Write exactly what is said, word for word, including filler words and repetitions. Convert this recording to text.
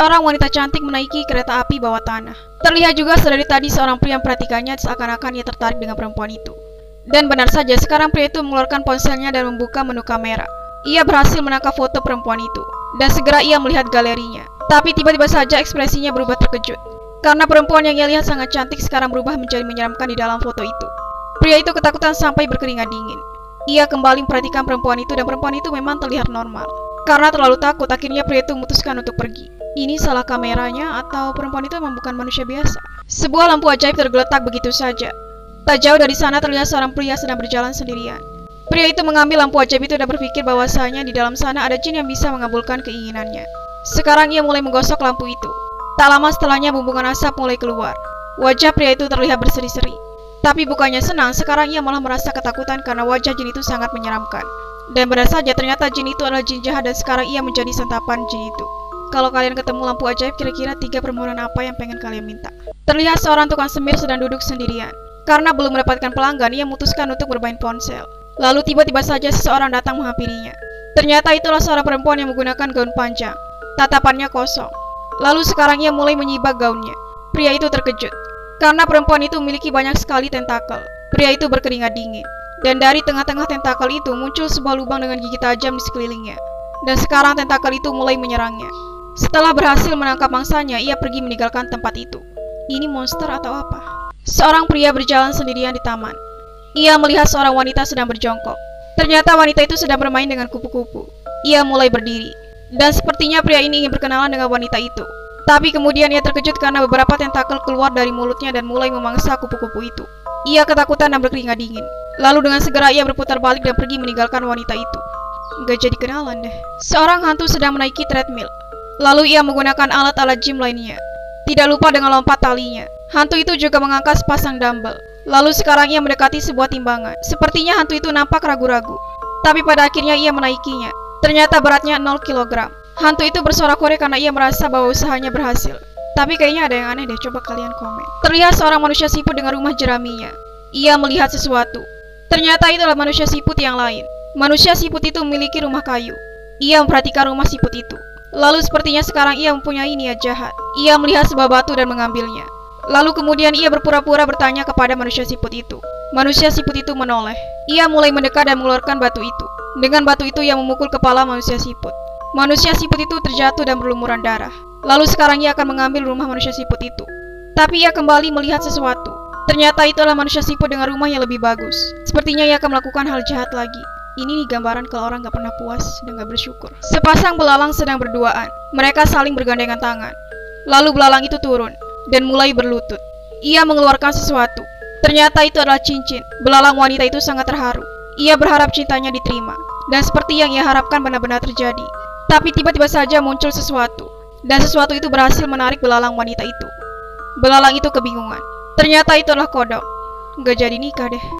Seorang wanita cantik menaiki kereta api bawah tanah. Terlihat juga sedari tadi seorang pria memperhatikannya seakan-akan ia tertarik dengan perempuan itu. Dan benar saja, sekarang pria itu mengeluarkan ponselnya dan membuka menu kamera. Ia berhasil menangkap foto perempuan itu, dan segera ia melihat galerinya. Tapi tiba-tiba saja ekspresinya berubah terkejut, karena perempuan yang ia lihat sangat cantik sekarang berubah menjadi menyeramkan di dalam foto itu. Pria itu ketakutan sampai berkeringat dingin. Ia kembali memperhatikan perempuan itu dan perempuan itu memang terlihat normal. Karena terlalu takut, akhirnya pria itu memutuskan untuk pergi. Ini salah kameranya atau perempuan itu memang bukan manusia biasa? Sebuah lampu ajaib tergeletak begitu saja. Tak jauh dari sana terlihat seorang pria sedang berjalan sendirian. Pria itu mengambil lampu ajaib itu dan berpikir bahwasanya di dalam sana ada jin yang bisa mengabulkan keinginannya. Sekarang ia mulai menggosok lampu itu. Tak lama setelahnya bumbungan asap mulai keluar. Wajah pria itu terlihat berseri-seri. Tapi bukannya senang, sekarang ia malah merasa ketakutan karena wajah jin itu sangat menyeramkan. Dan benar saja, ternyata jin itu adalah jin jahat dan sekarang ia menjadi santapan jin itu. Kalau kalian ketemu lampu ajaib, kira-kira tiga permohonan apa yang pengen kalian minta? Terlihat seorang tukang semir sedang duduk sendirian. Karena belum mendapatkan pelanggan, ia memutuskan untuk bermain ponsel. Lalu tiba-tiba saja seseorang datang menghampirinya. Ternyata itulah seorang perempuan yang menggunakan gaun panjang. Tatapannya kosong. Lalu sekarang ia mulai menyibak gaunnya. Pria itu terkejut, karena perempuan itu memiliki banyak sekali tentakel. Pria itu berkeringat dingin. Dan dari tengah-tengah tentakel itu muncul sebuah lubang dengan gigi tajam di sekelilingnya. Dan sekarang tentakel itu mulai menyerangnya. Setelah berhasil menangkap mangsanya, ia pergi meninggalkan tempat itu. Ini monster atau apa? Seorang pria berjalan sendirian di taman. Ia melihat seorang wanita sedang berjongkok. Ternyata wanita itu sedang bermain dengan kupu-kupu. Ia mulai berdiri. Dan sepertinya pria ini ingin berkenalan dengan wanita itu. Tapi kemudian ia terkejut karena beberapa tentakel keluar dari mulutnya dan mulai memangsa kupu-kupu itu. Ia ketakutan dan berkeringat dingin. Lalu dengan segera ia berputar balik dan pergi meninggalkan wanita itu. Gak jadi kenalan deh. Seorang hantu sedang menaiki treadmill. Lalu ia menggunakan alat-alat gym lainnya. Tidak lupa dengan lompat talinya. Hantu itu juga mengangkat sepasang dumbbell. Lalu sekarang ia mendekati sebuah timbangan. Sepertinya hantu itu nampak ragu-ragu. Tapi pada akhirnya ia menaikinya. Ternyata beratnya nol kilogram. Hantu itu bersorak-sorai karena ia merasa bahwa usahanya berhasil. Tapi kayaknya ada yang aneh deh, coba kalian komen. Terlihat seorang manusia siput dengan rumah jeraminya. Ia melihat sesuatu. Ternyata itulah manusia siput yang lain. Manusia siput itu memiliki rumah kayu. Ia memperhatikan rumah siput itu. Lalu sepertinya sekarang ia mempunyai niat jahat. Ia melihat sebuah batu dan mengambilnya. Lalu kemudian ia berpura-pura bertanya kepada manusia siput itu. Manusia siput itu menoleh. Ia mulai mendekat dan mengeluarkan batu itu. Dengan batu itu ia memukul kepala manusia siput. Manusia siput itu terjatuh dan berlumuran darah. Lalu sekarang ia akan mengambil rumah manusia siput itu. Tapi ia kembali melihat sesuatu. Ternyata itulah manusia siput dengan rumah yang lebih bagus. Sepertinya ia akan melakukan hal jahat lagi. Ini nih gambaran kalau orang gak pernah puas dan gak bersyukur. Sepasang belalang sedang berduaan. Mereka saling bergandengan tangan. Lalu belalang itu turun dan mulai berlutut. Ia mengeluarkan sesuatu. Ternyata itu adalah cincin. Belalang wanita itu sangat terharu. Ia berharap cintanya diterima. Dan seperti yang ia harapkan benar-benar terjadi. Tapi tiba-tiba saja muncul sesuatu. Dan sesuatu itu berhasil menarik belalang wanita itu. Belalang itu kebingungan. Ternyata itu adalah kodok. Gak jadi nikah deh.